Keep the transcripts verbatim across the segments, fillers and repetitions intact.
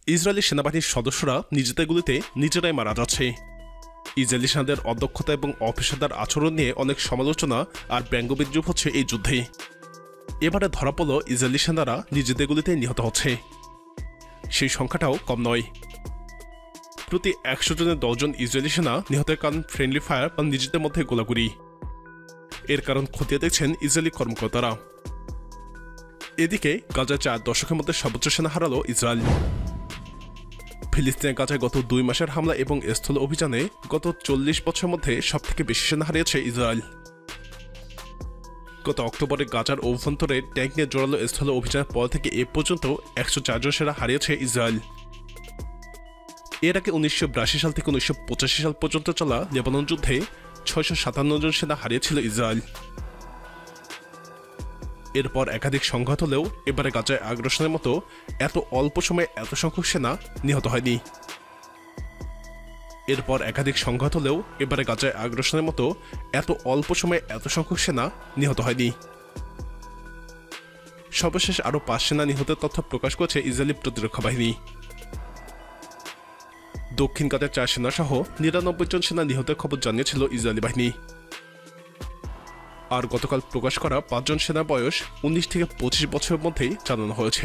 Israeli সেনাবাহিনীর সদস্যরা নিজেদের গুলিতে নিজেরাই মারা যাচ্ছে। ইসরায়েলি সেনাদের অদক্ষতা এবং অপেশাদার আচরণ নিয়ে অনেক সমালোচনা আর ব্যঙ্গবিদ্রুপ হচ্ছে এই যুদ্ধে। এবারে ধরা পড়ল ইসরায়েলি সেনারা নিজেদের গুলিতে নিহত হচ্ছে। সেই সংখ্যাটাও কম নয়। প্রতি একশো জনের দশজন ইসরায়েলি সেনা নিহতের কারণ ফ্রেন্ডলি ফায়ার বা নিজেদের মধ্যে গোলাগুলি। এর কারণ খতিয়ে দেখছেন ইসরায়েলি কর্মকর্তারা। এদিকে গাজায় চার দশকের মধ্যে সর্বোচ্চ সেনা হারালো ইসরায়েল। ফিলিস্তিনের গাজায় গত দুই মাসের হামলা এবং স্থল অভিযানে গত চল্লিশ বছরের মধ্যে সবথেকে বেশি সেনা হারিয়েছে ইসরায়েল। গত অক্টোবরে গাজার অভ্যন্তরে ট্যাঙ্ক নিয়ে জোরালো স্থল অভিযানের পর থেকে এ পর্যন্ত একশো চারজন সেনা হারিয়েছে ইসরায়েল। এর আগে উনিশশো বিরাশি সাল থেকে উনিশশো পঁচাশি সাল পর্যন্ত চলা লেবানন যুদ্ধে ছয়শো সাতান্ন জন সেনা হারিয়েছিল ইসরায়েল। এরপর একাধিক সংঘাত হলেও এবারে গাজায় আগ্রাসনের মতো এত অল্প সময়ে এত সংখ্যক সেনা নিহত হয়নি। এরপর একাধিক সংঘাত হলেও এবারে গাজায় আগ্রাসনের মতো এত অল্প সময়ে এত সংখ্যক সেনা নিহত হয়নি। সর্বশেষ আরও পাঁচ সেনা নিহতের তথ্য প্রকাশ করেছে ইসরায়েলি প্রতিরক্ষা বাহিনী। দক্ষিণ গাজার চার সেনা সহ নিরানব্বই জন সেনা নিহতের খবর জানিয়েছিল ইসরায়েলি বাহিনী। আর গতকাল প্রকাশ করা পাঁচজন সেনার বয়স উনিশ থেকে পঁচিশ বছরের মধ্যেই জানানো হয়েছে।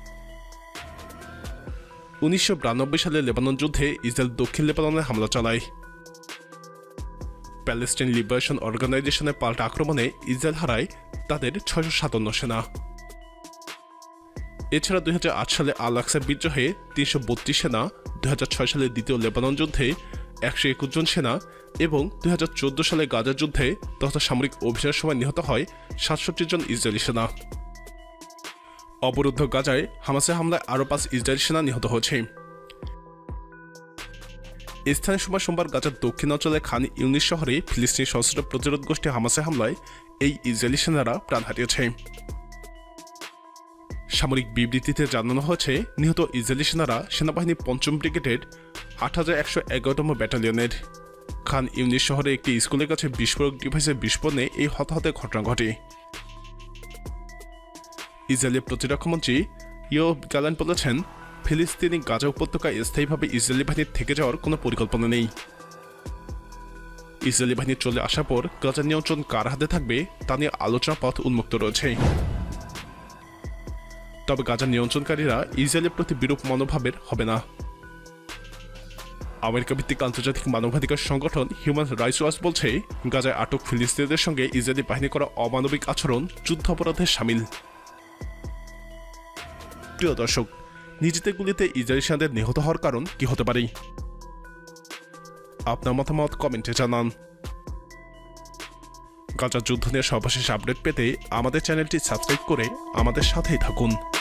উনিশশো বিরানব্বই সালে লেবানন যুদ্ধে ইসরায়েল দক্ষিণ লেবাননে হামলা চালায়। প্যালেস্টাইন লিবারেশন অর্গানাইজেশনের পাল্টা আক্রমণে ইসরায়েল হারায় তাদের ছয়শো সাতান্ন সেনা। এছাড়া দুই হাজার আট সালে আল আকসা বিদ্রোহে তিনশো বত্রিশ সেনা, দুই হাজার ছয় সালে দ্বিতীয় লেবানন যুদ্ধে একশো একুশ জন সেনা এবং দুই হাজার চোদ্দ সালে গাজার যুদ্ধে তথা সামরিক অভিযানের সময় নিহত হয় সাতষট্টি জন ইসরায়েলি সেনা। অবরুদ্ধ গাজায় হামাসের হামলায় আরও পাঁচ ইসরায়েলি সেনা নিহত হয়েছে। স্থানীয় সময় সোমবার গাজার দক্ষিণাঞ্চলে খান ইউনিস শহরে ফিলিস্তিনি সশস্ত্র প্রতিরোধ গোষ্ঠী হামাসের হামলায় এই ইসরায়েলি সেনারা প্রাণ হারিয়েছে। সামরিক বিবৃতিতে জানানো হয়েছে নিহত ইসরায়েলি সেনারা সেনাবাহিনীর পঞ্চম ব্রিগেডের আট হাজার একশো এগারোতম ব্যাটালিয়নের। খান ইউনিস শহরে একটি স্কুলের কাছে বিস্ফোরক ডিভাইসের বিস্ফোরণে এই হতাহতের ঘটনা ঘটে। ইসরায়েলের প্রতিরক্ষামন্ত্রী ইয়োভ গ্যালান্ট বলেছেন, ফিলিস্তিনি গাজা উপত্যকায় স্থায়ীভাবে ইসরায়েলি বাহিনীর থেকে যাওয়ার কোনো পরিকল্পনা নেই। ইসরায়েলি বাহিনী চলে আসার পর গাজার নিয়ন্ত্রণ কার হাতে থাকবে তা নিয়ে আলোচনার পথ উন্মুক্ত রয়েছে। তবে গাজার নিয়ন্ত্রণকারীরা ইসরায়েলের প্রতি বিরূপ মনোভাবের হবে না। আমেরিকা ভিত্তিক আন্তর্জাতিক মানবাধিকার সংগঠন হিউম্যান রাইটস ওয়াচ বলছে, গাজায় আটক ফিলিস্তিনিদের সঙ্গে ইসরায়েলি বাহিনী করা অমানবিক আচরণ যুদ্ধ অপরাধের শামিল। প্রিয় দর্শক, নিজেদের গুলিতে ইসরায়েলি সেনাদের নিহত হওয়ার কারণ কি হতে পারে? আপনার মতামত কমেন্টে জানান। গাজার যুদ্ধ নিয়ে সর্বশেষ আপডেট পেতে আমাদের চ্যানেলটি সাবস্ক্রাইব করে আমাদের সাথেই থাকুন।